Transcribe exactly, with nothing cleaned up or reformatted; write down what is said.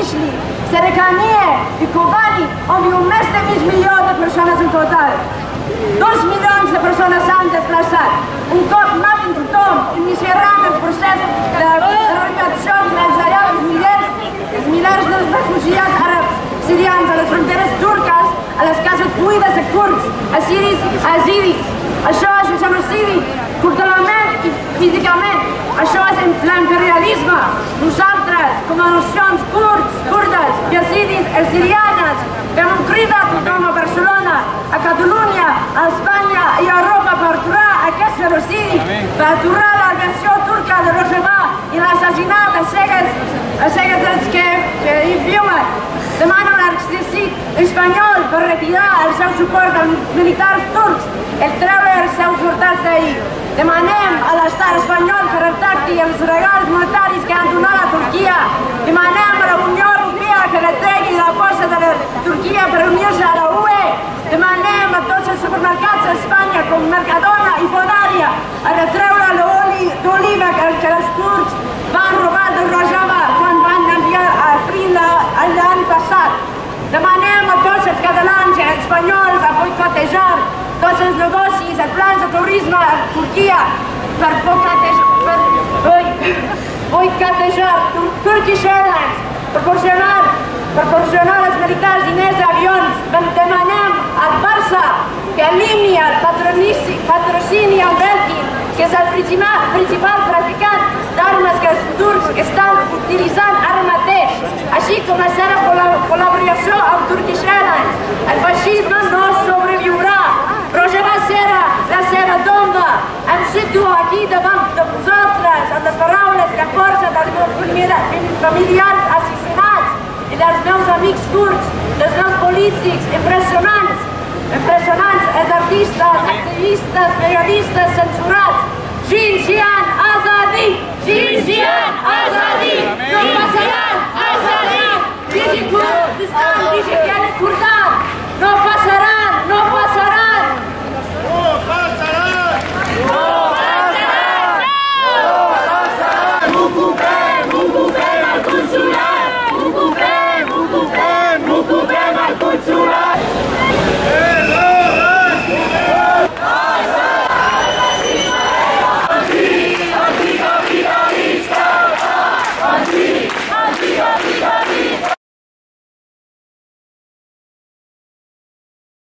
Mishli, Serekanie i Kobani, on viu més de mig milió de persones en total. Dos milions de persones s'han desplaçat. Un cop matin tothom, iniciaran el procés de repatriació dels allà els milers, els milers dels refugiats àrabs sirians a les fronteres turques, a les cases buides de kurds, assiris, azidis. Això és un genocidi culturalment i físicament. Això és l'imperialisme. Nosaltres, com a nacions kurds, kurdes, yazidis, sirianes, fem un crit a tothom a Barcelona, a Catalunya, a Espanya i a Europa per aturar aquest genocidi, per aturar l'agressió turca de Rojava i l'assassinat a cegues dels que hi viuen. Demano a l'exèrcit espanyol per retirar el seu suport als militars turcs i treure els seus soldats d'ahir. Demanem a l'estat espanyol que retracti els regals monetaris que han donat a Turquia. Demanem a la Unió Europea que retregui la força de Turquia per unir-se a la U E. Demanem a tots els supermercats d'Espanya, com Mercadona i Fodària, a retreure l'oli d'oliva que els turcs van robar de Rojava quan van enviar a Afrin l'any passat. Demanem a tots els catalans i espanyols a boicotejar tots els negocis, els plans de turisme a Turquia per boicotejar Turkish Airlines, proporcionar als militars diners d'avions. Demanem al Barça que elimini el patrocini al Belkin, que és el principal traficant d'armes que els turcs estan utilitzant ara mateix, així com la seva col·laboració amb Turkish Airlines. El feixisme no sobreviurà. Rojava serà la seva tomba. Em situo aquí davant de vosaltres amb les paraules i la força dels meus familiars assassinats i dels meus amics turcs, dels meus polítics impressionants, impressionants, els artistes, activistes, periodistes censurats. Xinjiang